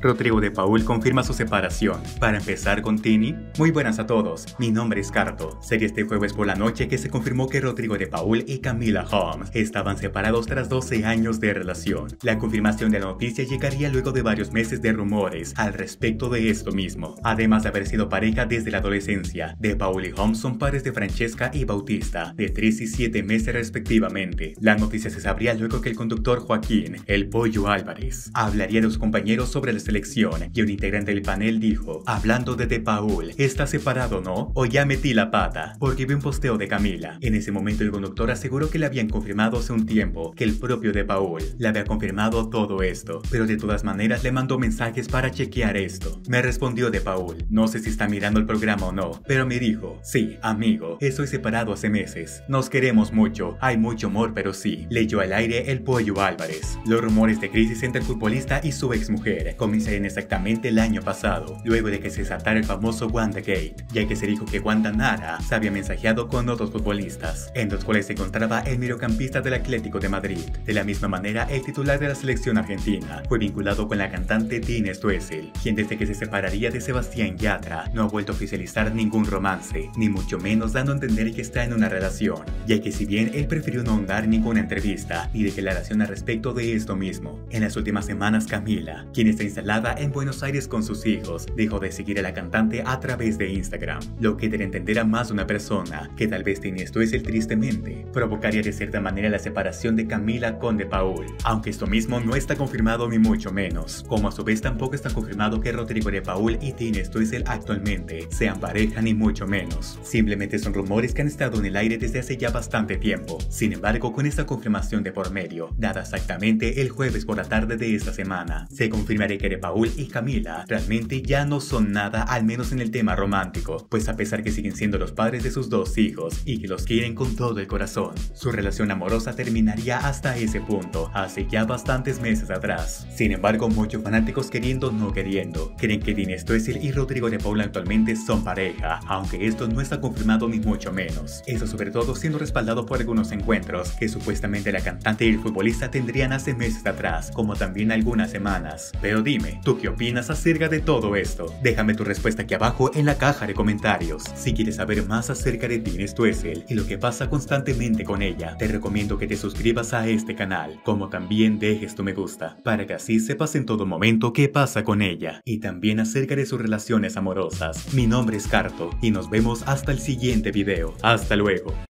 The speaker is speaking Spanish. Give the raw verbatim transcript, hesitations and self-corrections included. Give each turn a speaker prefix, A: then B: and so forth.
A: Rodrigo de Paul confirma su separación. Para empezar con Tini, muy buenas a todos, mi nombre es Carto. Sería este jueves por la noche que se confirmó que Rodrigo de Paul y Camila Holmes estaban separados tras doce años de relación. La confirmación de la noticia llegaría luego de varios meses de rumores al respecto de esto mismo. Además de haber sido pareja desde la adolescencia, de Paul y Holmes son padres de Francesca y Bautista, de tres y siete meses respectivamente. La noticia se sabría luego que el conductor Joaquín, el Pollo Álvarez, hablaría de sus compañeros sobre la selección y un integrante del panel dijo: hablando de De Paul, ¿está separado no? ¿O ya metí la pata? Porque vi un posteo de Camila. En ese momento el conductor aseguró que le habían confirmado hace un tiempo que el propio De Paul le había confirmado todo esto, pero de todas maneras le mandó mensajes para chequear esto. Me respondió De Paul, no sé si está mirando el programa o no, pero me dijo: sí, amigo, estoy separado hace meses, nos queremos mucho, hay mucho amor, pero sí, leyó al aire el Pollo Álvarez. Los rumores de crisis entre el futbolista y su exmujer comenzaron exactamente el año pasado, luego de que se desatara el famoso WandaGate, ya que se dijo que Wanda Nara se había mensajeado con otros futbolistas, en los cuales se encontraba el mediocampista del Atlético de Madrid. De la misma manera, el titular de la selección argentina fue vinculado con la cantante Tina Stoessel, quien desde que se separaría de Sebastián Yatra no ha vuelto a oficializar ningún romance, ni mucho menos dando a entender que está en una relación, ya que si bien él prefirió no ahondar ninguna entrevista ni declaración al respecto de esto mismo. En las últimas semanas, Camila, quien está instalada en Buenos Aires con sus hijos, dejó de seguir a la cantante a través de Instagram, lo que debe entender a más de una persona que tal vez Tina Stoessel tristemente provocaría de cierta manera la separación de Camila con De Paul, aunque esto mismo no está confirmado ni mucho menos, como a su vez tampoco está confirmado que Rodrigo de Paul y Tina Stoessel actualmente sean pareja ni mucho menos. Simplemente son rumores que han estado en el aire desde hace ya bastante tiempo. Sin embargo, con esta confirmación de por medio, dada exactamente el jueves por la tarde de esta semana, se confirmará que De Paul y Camila realmente ya no son nada, al menos en el tema romántico, pues a pesar que siguen siendo los padres de sus dos hijos y que los quieren con todo el corazón, su relación amorosa terminaría hasta ese punto hace ya bastantes meses atrás. Sin embargo, muchos fanáticos, queriendo o no queriendo, creen que Tina Stoessel y Rodrigo de Paul actualmente son pareja, aunque esto no está confirmado ni mucho menos. Eso sobre todo siendo respaldado por algunos encuentros que supuestamente la cantante y el futbolista tendrían hace meses atrás, como también algunas semanas. Pero dime, ¿tú qué opinas acerca de todo esto? Déjame tu respuesta aquí abajo en la caja de comentarios. Si quieres saber más acerca de Tina Stoessel y lo que pasa constantemente con ella, te recomiendo que te suscribas a este canal, como también dejes tu me gusta, para que así sepas en todo momento qué pasa con ella, y también acerca de sus relaciones amorosas. Mi nombre es Carto, y nos vemos hasta el siguiente video. Hasta luego.